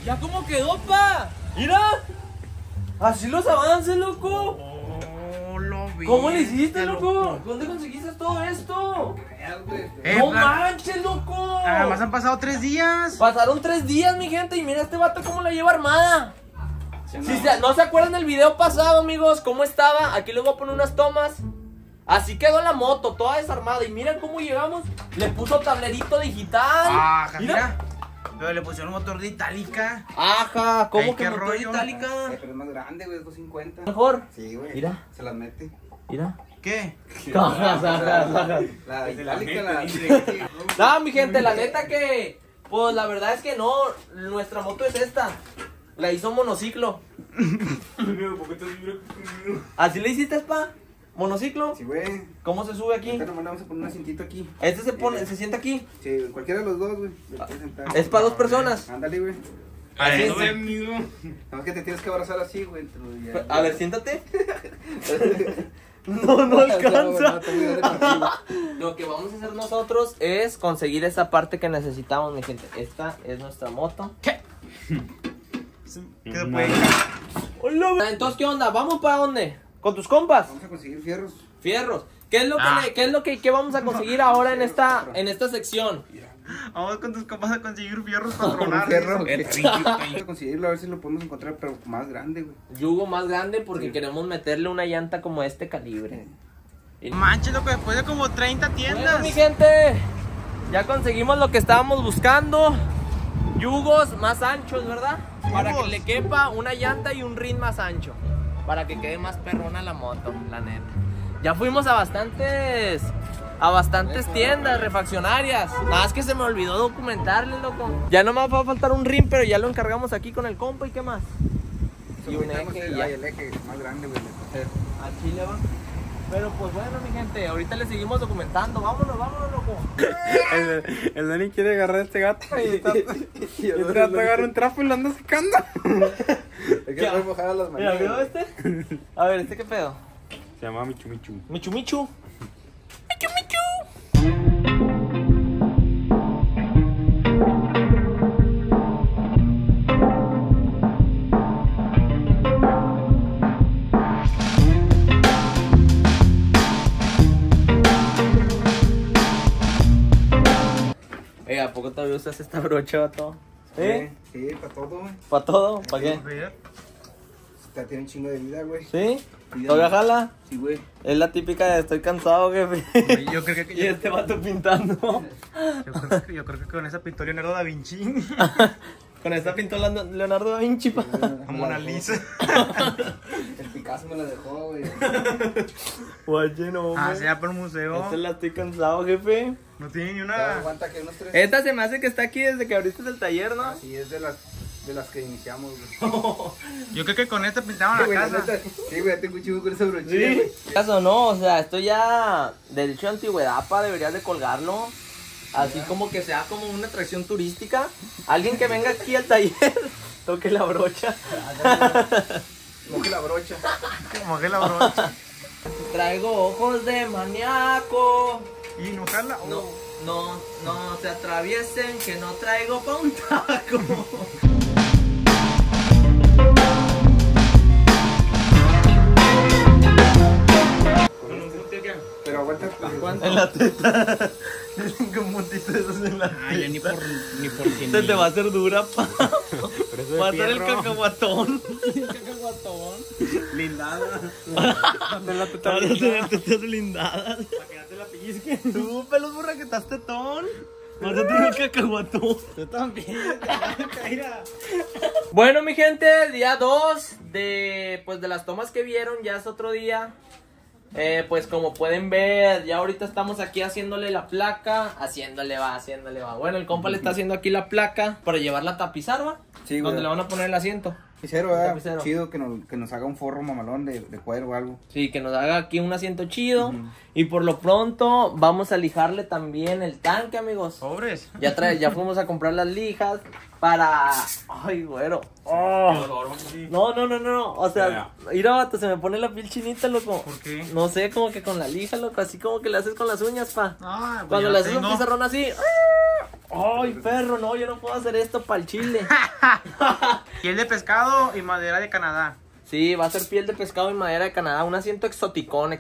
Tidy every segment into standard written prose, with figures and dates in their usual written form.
¿Ya cómo quedó, pa? Mira. Así los avances, loco. Oh, lo vi. ¿Cómo le hiciste, loco? ¿Dónde conseguiste todo esto? ¡No manches, loco! Además han pasado 3 días. Pasaron 3 días, mi gente, y mira este vato cómo la lleva armada. ¿No se acuerdan del video pasado, amigos? ¿Cómo estaba? Aquí les voy a poner unas tomas. Así quedó la moto, toda desarmada. Y miren cómo llegamos. Le puso tablerito digital. Ajá, mira. Pero le pusieron motor de itálica. Ajá, ¿cómo Ay, que qué motor rollo. itálica? Pero es más grande, güey, 250. Mejor. Sí, güey. Mira. Se las mete. Mira. ¿Qué? La itálica, la... No, mi gente, la neta que... Pues la verdad es que no. Nuestra moto es esta. La hizo monociclo. ¿Así le hiciste, pa? ¿Monociclo? Sí, güey. ¿Cómo se sube aquí? Ahorita nomás le vamos a poner un cintito aquí. Este se pone, se sienta aquí. Sí, cualquiera de los dos, güey. Le puedes sentar. Es para 2 personas. Ándale, güey. Así Ay, es. amigo. Nada más que te tienes que abrazar así, güey. A ver, siéntate. No alcanza. Lo que vamos a hacer nosotros es conseguir esa parte que necesitamos, mi gente. Esta es nuestra moto. ¿Qué se puede? Entonces, ¿qué onda? ¿Vamos para dónde? ¿Con tus compas? Vamos a conseguir fierros. Fierros. ¿Qué es lo que vamos a conseguir ahora en esta sección? Vamos con tus compas a conseguir fierros para Un tronar. fierro. Dice. Vamos a conseguirlo, a ver si lo podemos encontrar, pero más grande, güey. Yugo más grande porque Sí. queremos meterle una llanta como este calibre. Manches, loco, después de como 30 tiendas. Bueno, mi gente, ya conseguimos lo que estábamos buscando. Yugos más anchos, ¿verdad? Para que le quepa una llanta y un rin más ancho. Para que quede más perrona la moto, la neta. Ya fuimos a bastantes tiendas refaccionarias. Nada más que se me olvidó documentarles, loco. Ya no me va a faltar un rin, pero ya lo encargamos aquí con el compa. ¿Y qué más? Y un eje y ya. El eje más grande, güey. A Chile va. Pero pues bueno, mi gente, ahorita le seguimos documentando. Vámonos, loco. El Dani quiere agarrar a este gato y este gato agarra un trapo y lo anda secando. Es que voy a mojar a las Mira, manos. ¿vio este? A ver, ¿este qué pedo? Se llama Michu Michu. Michu Michu. ¿A poco todavía usas esta brocha, vato? ¿Sí? Sí, para todo, güey. ¿Para todo? ¿Para qué? Esta tiene un chingo de vida, güey. ¿Sí? ¿Todavía jala? Sí, güey. Es la típica de estoy cansado, jefe. Yo creo que Y este vato pintando. yo creo que con esa pintó Leonardo da Vinci. Con esta pintó Leonardo da Vinci, pa. A Mona Lisa. El Picasso me la dejó, güey. Guache, no, Ah, hombre. sea por museo. Esta la estoy cansado, jefe. No tiene ni Ya, una. aguanta que unos 3. Esta se me hace que está aquí desde que abriste el taller, ¿no? Así es de las que iniciamos, güey. Yo creo que con esta pintaban Sí, la güey, la casa. neta. Sí, güey, tengo un chingo con esa brochilla, Sí. güey. ¿Caso no? O sea, esto ya de hecho antigüedad, pa, deberías de colgarlo. Así como que sea como una atracción turística. Alguien que venga aquí al taller, toque la brocha. Moje la brocha. Como que la brocha. Traigo ojos de maníaco. Y no jala. No se atraviesen, que no traigo pa' un taco. Pero aguanta. En la teta. Dicen que un montito de esos en la Ah, ya ni por 100. Se te va a hacer dura, pa. Por eso Va a de ser el fierro. cacahuatón. Blindada. De la Vas a tener tetas blindadas. Para que no te la pellizque. Tú, pelos burra, que estás tetón. Vas a tener cacahuatón. Yo también. Mira. Bueno, mi gente, día 2 de las tomas que vieron, ya es otro día. Pues como pueden ver, ya ahorita estamos aquí haciéndole la placa. Haciéndole va. Bueno, el compa le está haciendo aquí la placa para llevarla a tapizar, ¿va? Sí, güey. Donde le van a poner el asiento. Tapicero, ¿verdad? Tapicero. Chido que nos haga un forro mamalón de cuero o algo. Sí, que nos haga aquí un asiento chido. Ujú. Y por lo pronto vamos a lijarle también el tanque, amigos. Sobres. Ya fuimos a comprar las lijas para... Ay, güero. Oh. No. O sea, mira, vato, se me pone la piel chinita, loco. ¿Por qué? No sé, como que con la lija, loco. Así como que le haces con las uñas, pa. Ah, pues Cuando ya le haces un tengo. pizarrón así... Ay, perro, no, yo no puedo hacer esto para el chile. Piel de pescado y madera de Canadá. Sí, va a ser piel de pescado y madera de Canadá. Un asiento exoticón.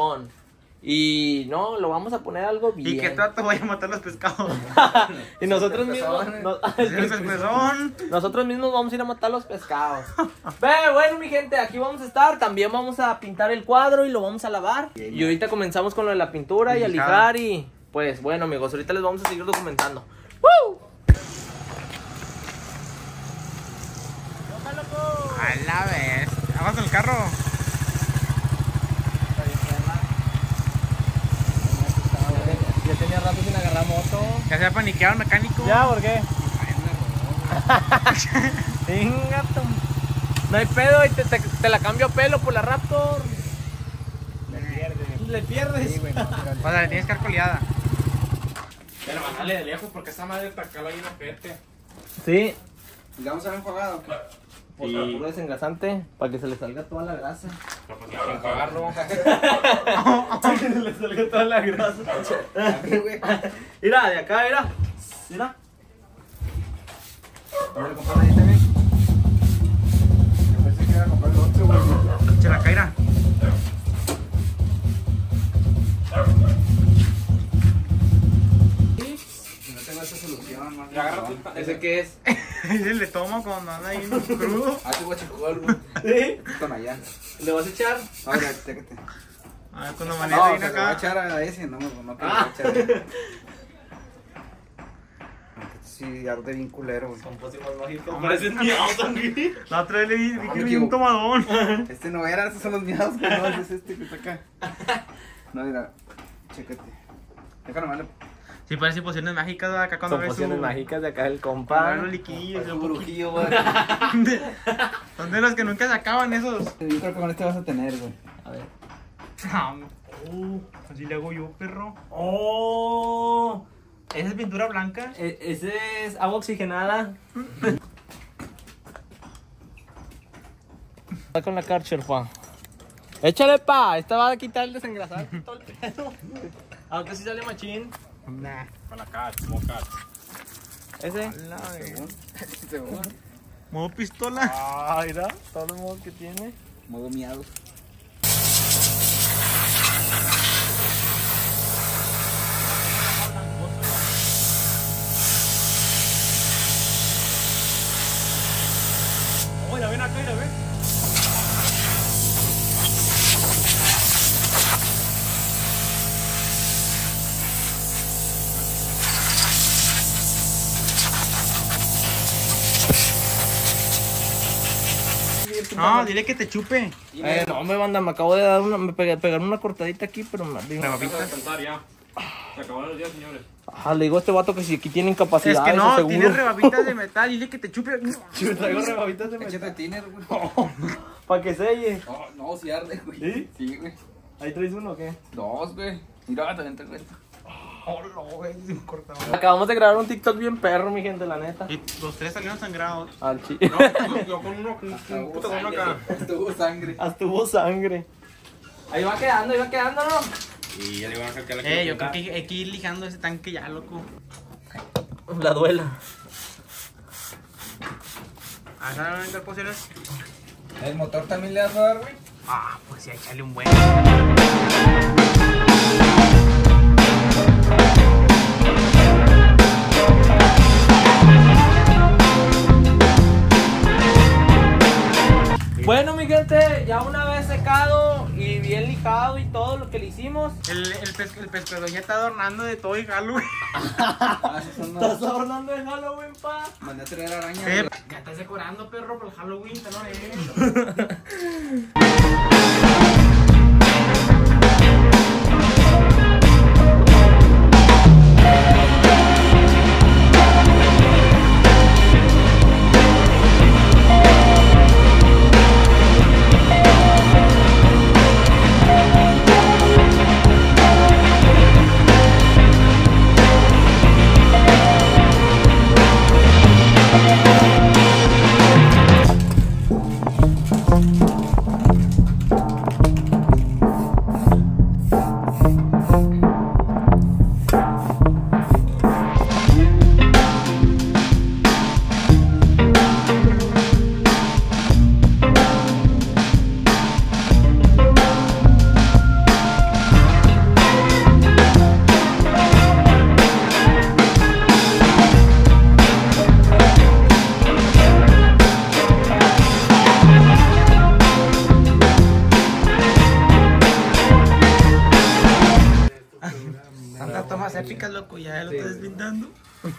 Y no, lo vamos a poner algo bien. ¿Y qué trato? Voy a matar los pescados. Y nosotros mismos... Nosotros mismos vamos a ir a matar los pescados. Bueno, mi gente, aquí vamos a estar. También vamos a pintar el cuadro y lo vamos a lavar. Y ahorita comenzamos con lo de la pintura y a lijar. Y pues bueno, amigos, ahorita les vamos a seguir documentando. ¡Woo! A la vez. Vamos con el carro. Ya tenía rato sin agarrar moto. Ya se ha paniqueado el mecánico. ¿Por qué? Venga, no hay pedo y te la cambio a pelo por la Raptor. Le pierdes. Sí, güey, no, mira, O sea, le tienes que dar coleada. Pero bájale de lejos porque esa madre tacala bien ojete. Sí, ¿le vamos a dar enjuagado? por puro desengrasante, para que se le salga toda la grasa. Pero pues ya sin pagarlo. Para que se le salga toda la grasa. Güey. Mira, de acá, mira. Mira. ¿No le compraron ahí también? Yo pensé que iba a comprar el otro, güey. Se la caerá. No tengo esa solución, man. Le agarra ¿Ese qué es? Ese le tomo cuando anda ahí crudo. Ah, te voy a checar, güey. ¿Sí? Con allá. ¿Le vas a echar? Ahora, chécate. A ver, cuando No, amanece se ahí lo voy a acá. echar a ese, no quiero Ah. echar. Aunque sí, arde bien culero, güey. Son pócimas mágicas. Hombre, Parecen miados también. La otra vez le vi No, que me le di un equivoco. tomadón. Este no era, estos son los miados, que no, es este que está acá. No, mira, chécate. Déjalo mal. Sí, parece pociones mágicas ¿verdad? Acá cuando Son ves pociones su... mágicas de acá del Cuando compa. ves los liquillos. Es un un poquito. brujillo, güey. Son de los que nunca se acaban esos. Yo creo que con este vas a tener, güey. A ver. Así le hago yo, perro. ¡Oh! ¿Esa es pintura blanca? Ese es agua oxigenada. Está con la Karcher, pa. Échale, pa. Esta va a quitar el desengrasante todo el pedo. Aunque sí sale machín. Nah. Con la cat, como cat. Ese. Según. Modo pistola. Ah, mira. Todos los modos que tiene. Modo miados. Mira, ven acá, mira, ven. No, dile que te chupe. No, me banda, me acabo de dar una. Me pegaron una cortadita aquí, pero me digo. Vamos a descansar ya. Se acabaron los días, señores. Ah, le digo a este vato que si aquí tiene incapacidad. Es que no, seguro. tiene rebabitas de metal. Dile que te chupe. Si me traigo rebabitas de Échate tiner, güey. para que selle. No, sí arde, güey. ¿Sí? Sí, güey. ¿Ahí traes uno o qué? Dos, güey. Mira, también traigo esto. Acabamos de grabar un TikTok bien perro, mi gente, la neta. Y los tres salieron sangrados. Al chi. No, yo con uno, con un puto con uno acá. Tuvo sangre. Hasta hubo sangre. Ahí va quedando, ¿no? Y ya le van a sacar la Yo creo que hay que ir lijando ese tanque ya, loco. La duela. ¿Ahora van a entrar pociones? ¿El motor también le vas a dar, güey? Ah, pues ya, échale un buen. Bueno, mi gente, ya una vez secado y bien lijado y todo lo que le hicimos. El pescador ya está adornando de todo y Halloween. Ah, esos son ¿Estás los... adornando de Halloween, pa? Mandé a traer arañas. Ya estás decorando, perro, por el Halloween, te lo épica, loco, ya lo estás pintando.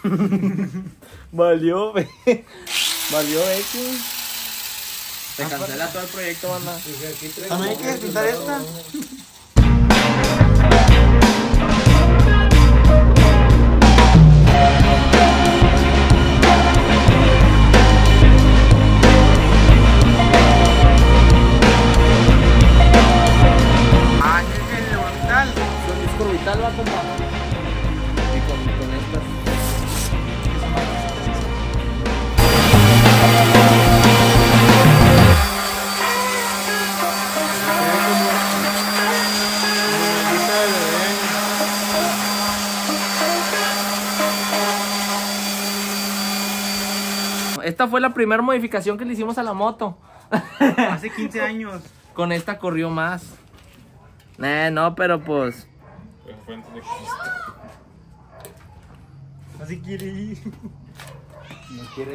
Valió, ve. Valió, X. Se cancela todo el proyecto, banda. ¿También quieres pintar esta? Ah, ¿qué es el orbital? Con disco orbital va, compa. Y con estas. Esta fue la primera modificación que le hicimos a la moto. Hace 15 años. Con esta corrió más. No, pero pues. Así quiere ir. No quiere.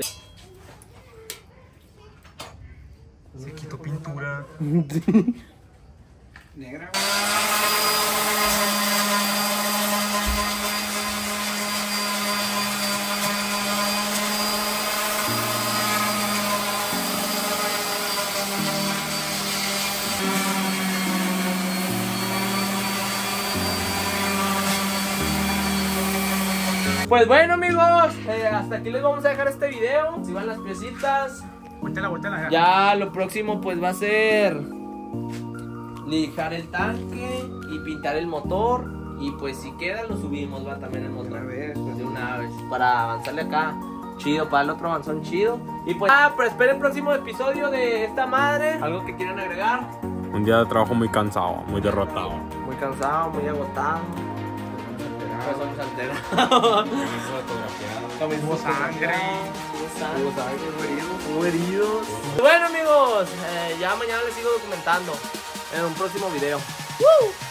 Se quitó pintura. Negra. Pues bueno, amigos, hasta aquí les vamos a dejar este video. Si van las piecitas. Vuéltela. Ya lo próximo pues va a ser lijar el tanque y pintar el motor. Y pues si queda lo subimos, va también el motor. De una vez. Para avanzarle acá. Chido, para el otro avanzón chido. Y pues pero esperen el próximo episodio de esta madre. ¿Algo que quieran agregar? Un día de trabajo muy cansado, muy derrotado. Muy cansado, muy agotado. Somos alterados. Hubo sangre. Hubo heridos. Bueno, amigos, ya mañana les sigo documentando en un próximo video. ¡Woo!